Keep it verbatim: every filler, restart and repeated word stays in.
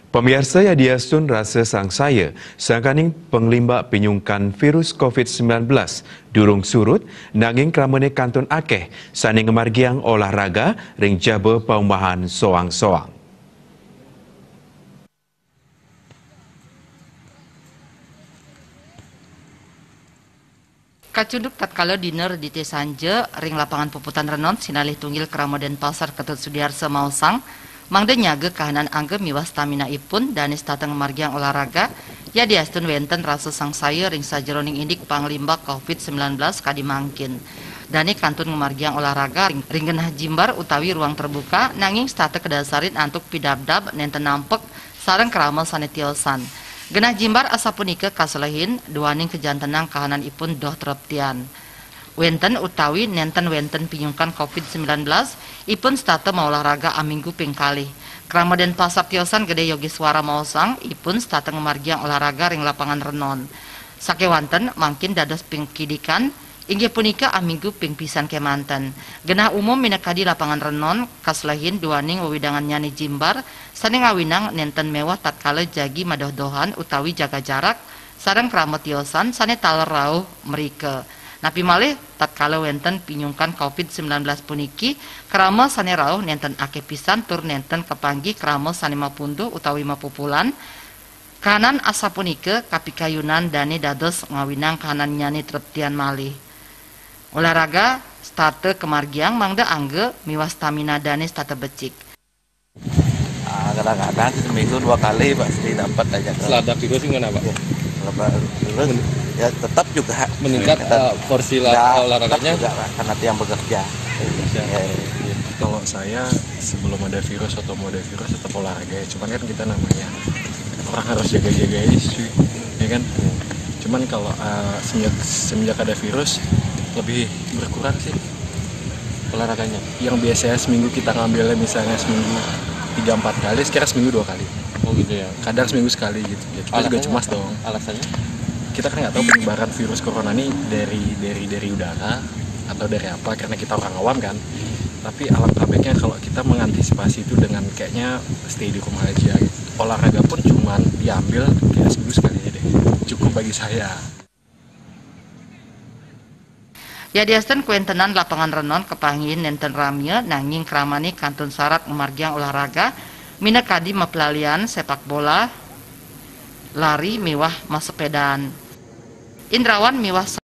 Pemirsa ya diasun rasa sang saya, sangkaning penglimbak penyungkan virus COVID sembilan belas durung surut, nanging kramane kantun akeh, saning ngemargiang olahraga, ring jaba paumahan soang-soang. Kacuduk tatkala diner di Tesanje, ring lapangan puputan renon, sinalih tunggil Kramo Denpasar Ketut Sudiarsa Mausang, mangde nyaga kahanan angge miwa stamina ipun, danis tateng margiang olahraga, ya diastun wenten rasa sang saya ring sajeroning indik panglimba COVID sembilan belas kadimangkin. Dani kantun ngemargiang olahraga ring, ring genah jimbar utawi ruang terbuka, nanging state kedasarin antuk pidabdab nenten nampek sareng keramal sanetiosan. Genah jimbar asapunika kaselehin duaning kejantenang kahanan ipun doh tereptian. Wenten utawi nenten wenten pinyungkan COVID sembilan belas ipun state mau olahraga aminggu ping kalih. Krama Denpasar tiosan Gede Yogiswara Mausang ipun state ngemargiang olahraga ring lapangan renon. Sakewanten mangkin dados ping kidikan inggih punika aminggu ping pisan kemanten. Genah umum minakadi lapangan renon kaslehin duaning wewidangan nyani jimbar saning ngawinang nenten mewah tatkala jagi madoh-dohan utawi jaga jarak sareng krama tiosan sane taler rauh merike. Napi malih tatkala wenten pinyungkan COVID sembilan belas puniki krama sane rauh nenten akeh pisan tur nenten kepanggih krama sane mapunduh utawi mapupulan. Kanan asapunika kapikayunan dani dados ngawinang kanan nyani treptian malih. Olahraga starte kemargiang mangda angge miwa stamina dani starte becik. Ah, kadang-kadang seminggu dua kali pasti dapat aja. Selada virus gimana Pak? Ya, virus ya tetap juga Meningkat uh, porsi ya, olahraganya juga karena yang bekerja. Ya. Ya, Kalau saya sebelum ada virus atau mau ada virus tetap olahraga ya. Cuman kan kita namanya orang harus jaga-jaga isu, ya kan. Cuman kalau uh, semenjak semenjak ada virus lebih berkurang sih olahraganya. Yang biasanya seminggu kita ngambilnya misalnya seminggu tiga empat kali, sekarang seminggu dua kali. Oh gitu ya. Kadang seminggu sekali gitu. Ya, kita juga cemas dong. Alasannya? Kita kan nggak tahu penyebaran virus corona ini dari dari dari udara atau dari apa, karena kita orang awam kan. Tapi alangkah baiknya kalau kita mengantisipasi itu dengan kayaknya stay di rumah aja gitu. Olahraga pun cuman diambil kayak seminggu sekali aja deh. Cukup bagi saya. Ya diasten kuentenan lapangan renon kepangin nenten ramye nanging kramani kantun syarat ngemargiang olahraga mina kadi mapelalian sepak bola lari miwah masepedaan. Indrawan miwah